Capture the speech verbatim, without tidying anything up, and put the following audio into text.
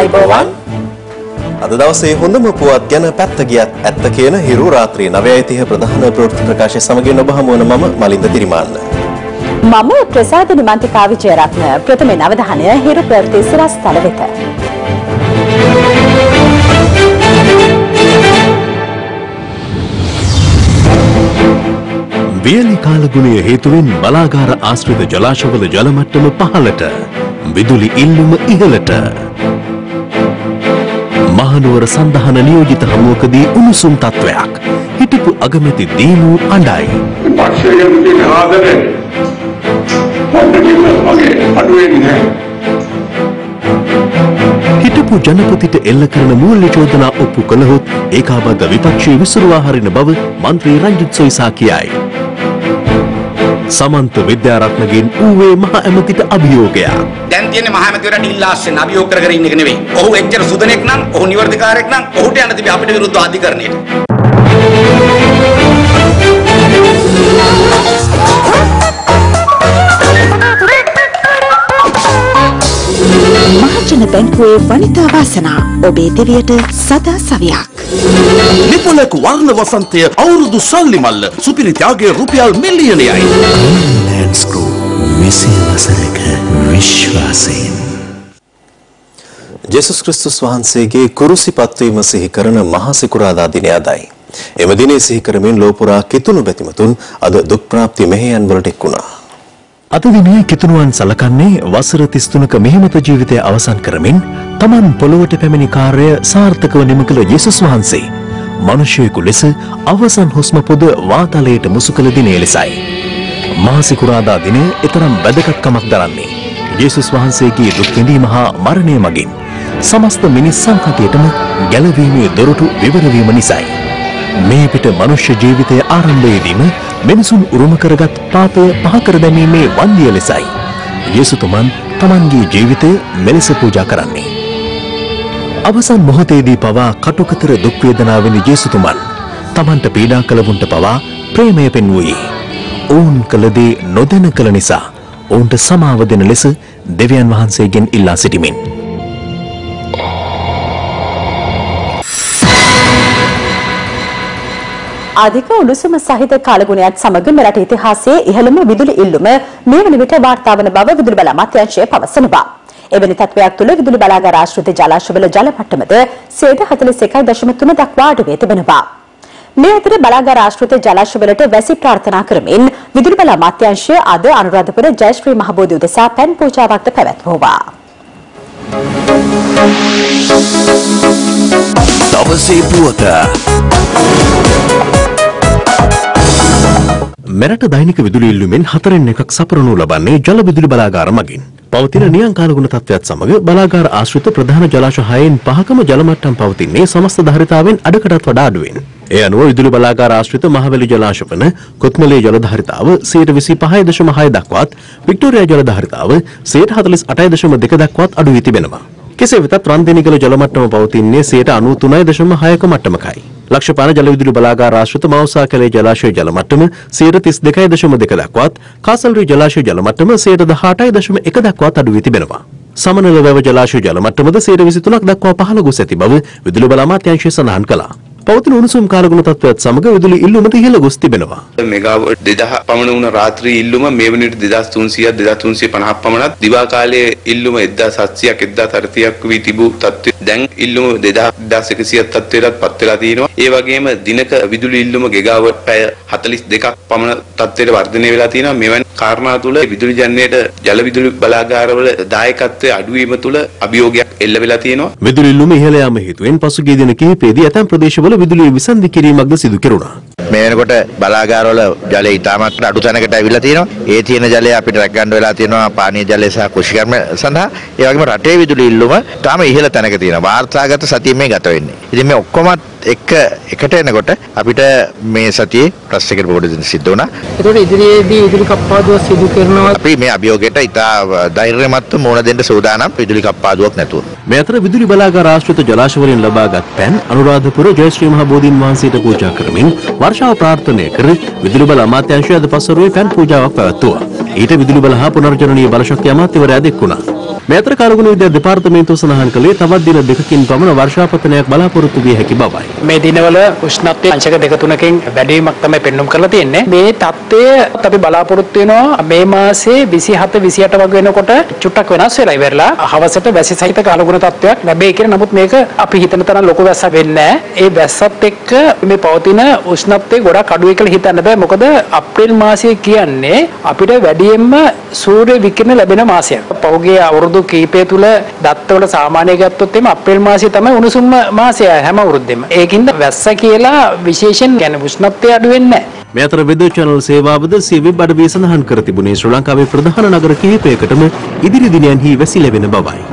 ආයුබෝවන්. අද දවසේ හොඳම පුවත් ගැන පැත්ත ගියත් ඇත්ත කියන හිරු රාත්‍රී නවය තිහ ප්‍රධාන ප්‍රවෘත්ති ප්‍රකාශය සමගින් ඔබ හමු වන මම මලින්ද තිරිමාන්න. මම ප්‍රසාද නිමන්තිකා විජයරත්න. ප්‍රථමයෙන් අවධානය හිරු ප්‍රවෘත්ති සිරස්තල වෙත. වියලි කාලගුණය හේතුවෙන් බලාගාර ආශ්‍රිත ජලාශවල ජල මට්ටම පහළට, විදුලි ඉල්ලුම ඉහළට. මහනුවර සඳහන නියෝජිත හමුවකදී උණුසුම් තත්වයක්. හිටපු අගමැති දීනු අඬයි. පක්ෂයෙන් තියෙන ආදරේ හොඳට වගේ අඩුවෙන්නේ නැහැ. හිටපු ජනපතිට එල්ල කරන මූල්‍ය චෝදනා ඔප්පු කළහොත් ඒකාබද්ධ විපක්ෂයේ විසිරුවා හරින බව මන්ත්‍රී රංජිත් සොයිසා කියයි. සමන්ත විද්‍යාරත්නගෙන් ඌවේ මහ ඇමතිට අභියෝගයක්. දැන් තියෙන්නේ මහ ඇමතිවරට ඉල්ලාස්සෙන් අභියෝග කර කර ඉන්න එක නෙවෙයි. ඔහු එච්චර සුදනෙක් නම්, ඔහු නිවර්තිකාරයෙක් නම් ඔහුට යන්න තිබේ අපිට විරුද්ධව අධිකරණයට. මහජන බැංකුවේ වනිතා වාසනා ඔබේ දෙවියට සදා සවියක්. නිපුලක වර්ණ වසන්තය අවුරුදු සල්ලි මල්ල සුපිරි ත්‍යාගයේ රුපියල් මිලියනයයි. ලෑන්ඩ්ස්කෝ විසි වසරක විශ්වාසයෙන්. ජේසුස් ක්‍රිස්තුස් වහන්සේගේ කුරුසි පත්වීම සිහි කරන මහා සිකුරාදා දිනය අදයි. එම දිනේ සිහි කරමින් ලෝපුරා කිතුණු බැතිමතුන් අද දුක් ප්‍රාප්ති මෙහෙයන් වලට එක් වුණා. අද දිනේ කිතුණුවන් සලකන්නේ වසර තිස් තුනක මෙහෙමත ජීවිතය අවසන් කරමින් තමන් පොළොවට පැමිණි කාර්යය සාර්ථකව නිම කළ යේසුස් වහන්සේ මිනිසෙකු ලෙස අවසන් හුස්ම පොද වාතලයට මුසු කළ දිනේ ලෙසයි. මහා සිකුරාදා දිනය එතරම් වැදගත්කමක් දරන්නේ යේසුස් වහන්සේගේ දුක් විඳීම හා මරණය මගින් සමස්ත මිනිස් සංකතයටම ගැලවීමේ දොරටු විවර වීම නිසායි. මේ පිට මනුෂ්‍ය ජීවිතයේ ආරම්භයේදීම මිනිසුන් උරුම කරගත් පාපය පහ කර දැමීමේ වන්දිය ලෙසයි යේසුතුමන් තමන්ගේ ජීවිතය මෙලෙස පූජා කරන්නේ. අවසන් මොහොතේදී පවා කටුකතර දුක් වේදනාවෙන් යේසුතුමන් තමන්ට පීඩා කළවුන්ට පවා ප්‍රේමය පෙන්වුවේ. ඔවුන් කළ දේ නොදැන කළ නිසා ඔවුන්ට සමාව දෙන ලෙස දෙවියන් වහන්සේගෙන් ඉල්ලා සිටිමින්. අධික උණුසුම සහිත කාලගුණයත් සමග මෙරට ඉතිහාසයේ ඉහළම විදුලි ඉල්ලුම මේ වන විට වාර්තා වන බව විදුලි බල අමාත්‍යාංශය පවසනවා. එවැනි තත්ත්වයක් තුළ විදුලි බලාගාර ආශ්‍රිත ජලාශවල ජල මට්ටමද සියයට හතළිස් එකයි දශම තුන දක්වා අඩු වී තිබෙනවා. මේ අතර බලාගාර ආශ්‍රිත ජලාශවලට වැසි ප්‍රාර්ථනා කරමින් විදුලි බල අමාත්‍යාංශය අද අනුරාධපුර ජයශ්‍රී මහබෝධි උදෙසා පැන් පූජාවක්ද පැවැත්වුවා. දවසේ පුවත මෙරට දෛනික විදුලි ඉල්ලුමෙන් හතරෙන් එකක් සපුරනු ලබන්නේ ජල විදුලි බලාගාර මගින්. පවතින නියං කාලගුණ තත්ත්වයත් සමග බලාගාර ආශ්‍රිත ප්‍රධාන ජලාශ හයෙන් පහකම ජල මට්ටම් පවතින්නේ සමස්ත ධාරිතාවෙන් අඩකටත් වඩා අඩුවෙන්. ඒ අනුව විදුලි බලාගාර ආශ්‍රිත මහවැලි ජලාශ වන කොත්මලේ ජල ධාරිතාව සියයට විසි පහයි දශම හය දක්වාත්, වික්ටෝරියා ජල ධාරිතාව සියයට හතළිස් අටයි දශම දෙක දක්වාත් අඩු වී තිබෙනවා. කෙසේ වෙතත් රන්දෙනිගල ජල මට්ටම පවතින්නේ සියයට අනූ තුනයි දශම හයක මට්ටමකයි. ලක්ෂපාන ජල විදුලි බලාගාර ආශ්‍රිත මවුසා කැලේ ජලාශයේ ජල මට්ටම සියයට තිස් දෙකයි දශම දෙක දක්වාත්, කාසල්රි ජලාශයේ ජල මට්ටම සියයට දහඅටයි දශම එක දක්වාත් අඩු වී තිබෙනවා. සමනල වැව ජලාශයේ ජල මට්ටමද සියයට විසි තුනක් දක්වා පහළ ගොස් ඇති බව විදුලි බල අමාත්‍යාංශය සඳහන් කළා. පවතින උණුසුම් කාලගුණ තත්ත්වයත් සමග විදුලි ඉල්ලුමද ඉහළ ගොස් තිබෙනවා. මෙගාවොට් දෙදහස් පමණ වුණ රාත්‍රී ඉල්ලුම මේ වන විට දෙදාස් තුන්සියයක් දෙදාස් තුන්සිය පනහක් පමණත්, දිවා කාලයේ ඉල්ලුම එක්දාස් හත්සියයක් එක්දාස් අටසියයක් වී තිබූ තත්ත්වය දැන් ඉල්ලුම දෙදාස් එකසියක් තත්ත්වයටත් පත් වෙලා තියෙනවා. ඒ වගේම දිනක විදුලි ඉල්ලුම ගිගාවොට් පැය හතළිස් දෙකක් පමණ තත්ත්වයට වර්ධනය වෙලා තියෙනවා. මෙවැනි කාරණා තුළ විදුලි ජනරේට ජල විදුලි බලාගාරවල දායකත්වයේ අඩුවීම තුළ අභියෝගයක් එල්ල වෙලා තියෙනවා. විදුලි ඉල්ලුම ඉහළ යාම හේතුවෙන් පසුගිය දින කිහිපයේදී ඇතැම් ප්‍රදේශවල විදුලිය විසන්ධි කිරීමක්ද සිදු කෙරුණා. මේ වෙනකොට බලාගාරවල ජලය ඉතාමත් අඩු තැනකට ඇවිල්ලා තියෙනවා. ඒ තියෙන ජලය අපිට රැක ගන්න වෙලා තියෙනවා පානීය ජලය සහ කෘෂිකර්ම සඳහා. ඒ වගේම රටේ විදුලි ඉල්ලුම තාම ඉහළ තැනක තියෙනවා. වාර්තාගත සතියේ මේ ගත වෙන්නේ. ඉතින් මේ ඔක්කොමත් එක එකට එනකොට අපිට මේ සතියේ ප්‍රශ්නයකට බෝඩ දෙන්න සිද්ධ වුණා. ඒතකොට ඉදිරියේදී විදුලි කප්පාදුව සිදු කරනවා. අපි මේ අභියෝගයට ඉතා ධෛර්යමත්ව මුහුණ දෙන්න සූදානම් විදුලි කප්පාදුවක් නැතුව. මේ අතර විදුලි බලාගාර ආශ්‍රිත ජලාශ වලින් ලබාගත් පැන් අනුරාධපුර ජයශ්‍රී මහ බෝධීන් වහන්සේට පූජා කරමින් වර්ෂාව ප්‍රාර්ථනා කර විදුලි බල අමාත්‍යාංශය අද පස්වරුවේ පැන් පූජාවක් පැවැත්වුවා. ඊට විදුලි බල හා පුනර්ජනනීය බලශක්ති අමාත්‍යවරයා එක් වුණා. මේ අතර කාලගුණ විද්‍යා දෙපාර්තමේන්තුව සඳහන් කළේ තවත් දින දෙකකින් පමණ වර්ෂාපතනයක් බලාපොරොත්තු විය හැකි බවයි. මේ දිනවල උෂ්ණත්වය අංශක දෙක තුනකින් වැඩිවීමක් තමයි පෙන්වුම් කරලා තියෙන්නේ. මේ தත්ත්වය අපි බලාපොරොත්තු වෙනවා මේ මාසේ විසිහත විසිඅට වගේ වෙනකොට චුට්ටක් වෙනස් වෙලා ඉවරලා හවසට වැසි සහිත කාලගුණ තත්ත්වයක් ලැබෙයි කියලා. නමුත් මේක අපි හිතන තරම් ලොකු වැස්සක් වෙන්නේ නැහැ. ඒ වැස්සත් එක්ක මේ පවතින උෂ්ණත්වය ගොඩක් අඩුයි කියලා හිතන්න බෑ. මොකද අප්‍රේල් මාසය කියන්නේ අපිට වැඩියෙන්ම සූර්ය විකිරණ ලැබෙන මාසයක්. පහුගිය අවුරුදු කීපය තුල දත්තවල සාමාන්‍ය ගත්තොත් එimhe අප්‍රේල් මාසය තමයි උණුසුම් මාසය හැම අවුරුද්දෙම. ඒකින්ද වැස්ස කියලා විශේෂයෙන් කියන්නේ උෂ්ණත්වය අඩු වෙන්නේ නැහැ. මේ අතර වෙදර් channel සේවාවද සිය වෙබ් අඩවිය සඳහන් කර තිබුණේ ශ්‍රී ලංකාවේ ප්‍රධාන නගර කිහිපයකටම ඉදිරි දිනයන්හි වැසි ලැබෙන බවයි.